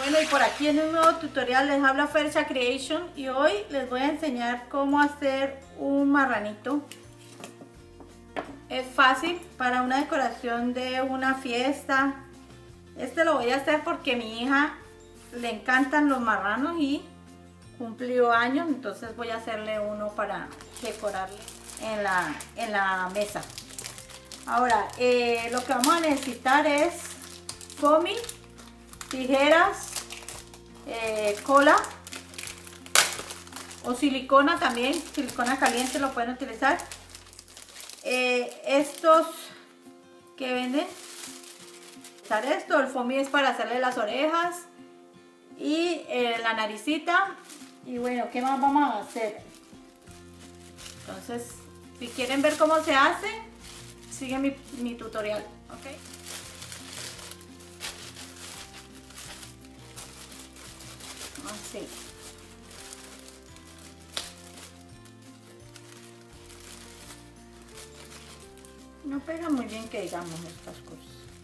Bueno, y por aquí en un nuevo tutorial les habla Fercha Creation y hoy les voy a enseñar cómo hacer un marranito. Es fácil para una decoración de una fiesta. Este lo voy a hacer porque a mi hija le encantan los marranos y cumplió años, entonces voy a hacerle uno para decorarle en la mesa. Ahora, lo que vamos a necesitar es foamy, tijeras, cola o silicona también, silicona caliente lo pueden utilizar. Estos que venden, esto, el foamy es para hacerle las orejas y la naricita. Y bueno, ¿qué más vamos a hacer? Entonces, si quieren ver cómo se hace, siguen mi tutorial, ¿ok? Así. No pega muy bien que digamos estas cosas.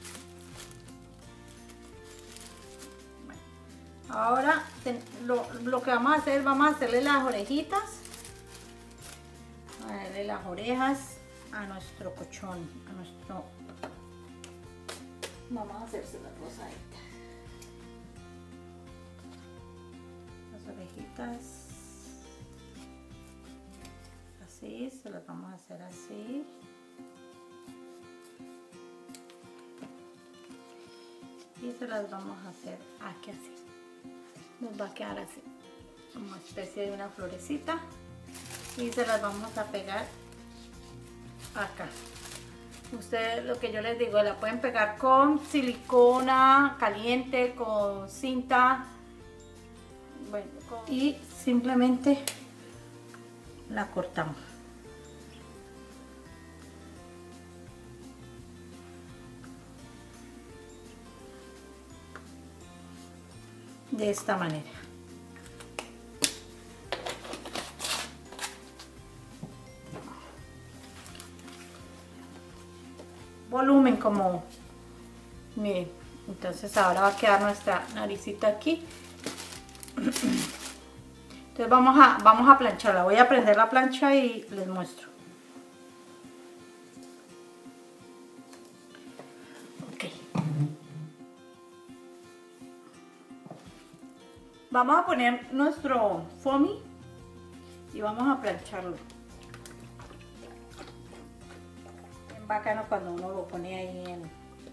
Bueno, ahora lo que vamos a hacerle las orejitas. A darle las orejas a nuestro cochón, vamos a hacerse las rosaditas. Las orejitas así, se las vamos a hacer así. Y se las vamos a hacer aquí así. Nos va a quedar así, como una especie de una florecita. Y se las vamos a pegar acá. Ustedes, lo que yo les digo, la pueden pegar con silicona caliente, con cinta. Bueno, y simplemente la cortamos. De esta manera. Volumen como, miren, entonces ahora va a quedar nuestra naricita aquí. Entonces vamos a plancharla. Voy a prender la plancha y les muestro. Ok. Vamos a poner nuestro foamy y vamos a plancharlo. Es bacano cuando uno lo pone ahí en...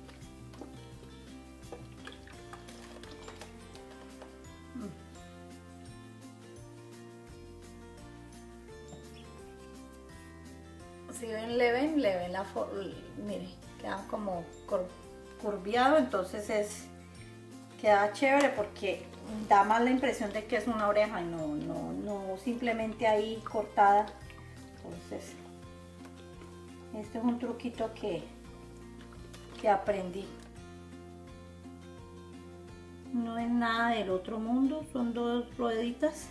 Si ven, le ven la forma, mire, queda como curviado, entonces queda chévere porque da más la impresión de que es una oreja y no simplemente ahí cortada. Entonces, este es un truquito que aprendí. No es nada del otro mundo, son dos rueditas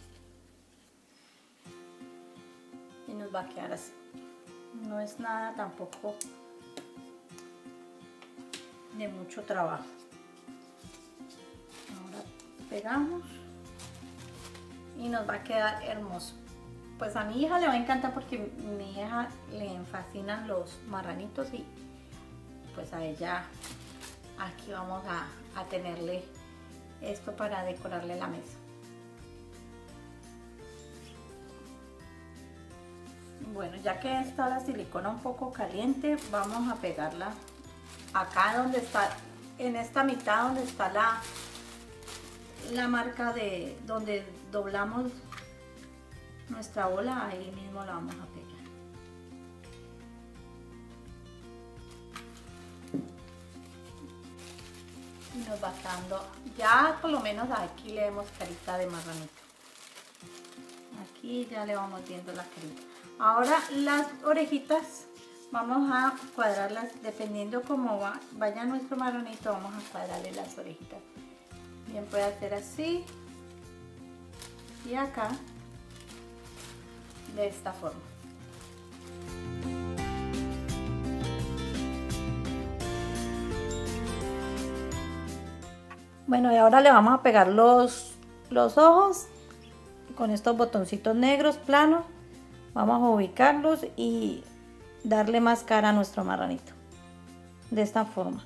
y nos va a quedar así. No es nada tampoco de mucho trabajo. Ahora pegamos y nos va a quedar hermoso. Pues a mi hija le va a encantar porque a mi hija le fascinan los marranitos y pues a ella aquí vamos a tenerle esto para decorarle la mesa. Bueno, ya que está la silicona un poco caliente, vamos a pegarla acá donde está, en esta mitad donde está la marca de donde doblamos nuestra bola, ahí mismo la vamos a pegar. Y nos va quedando, ya por lo menos aquí le vemos carita de marranito. Aquí ya le vamos viendo la carita. Ahora las orejitas vamos a cuadrarlas dependiendo cómo vaya nuestro marranito, vamos a cuadrarle las orejitas. Bien, puede hacer así y acá de esta forma. Bueno, y ahora le vamos a pegar los ojos con estos botoncitos negros planos. Vamos a ubicarlos y darle más cara a nuestro marranito. De esta forma.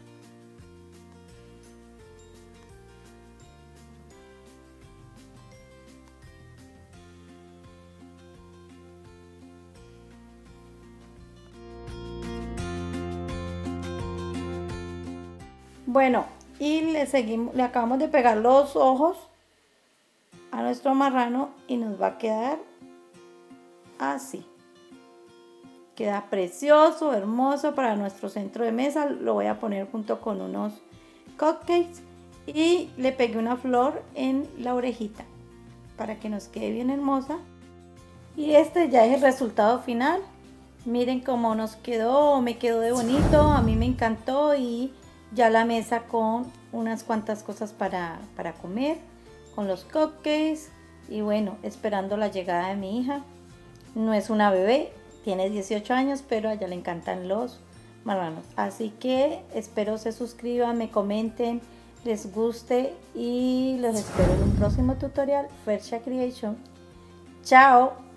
Bueno, y le acabamos de pegar los ojos a nuestro marrano y nos va a quedar así. Queda precioso, hermoso para nuestro centro de mesa. Lo voy a poner junto con unos cupcakes y le pegué una flor en la orejita para que nos quede bien hermosa. Y este ya es el resultado final. Miren cómo nos quedó, me quedó de bonito, a mí me encantó. Y ya la mesa con unas cuantas cosas para comer, con los cupcakes y bueno, esperando la llegada de mi hija. No es una bebé, tiene 18 años, pero a ella le encantan los marranos. Así que espero se suscriban, me comenten, les guste y los espero en un próximo tutorial, Fercha Creation. Chao.